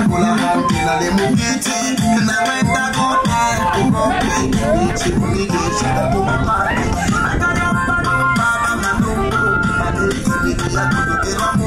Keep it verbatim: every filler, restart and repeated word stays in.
Kula hampina le mugiti na wenda kota kukopi Ichi kunigi shida kumapati Akaya pano baba manungu Manungu nigi ya kudukira mu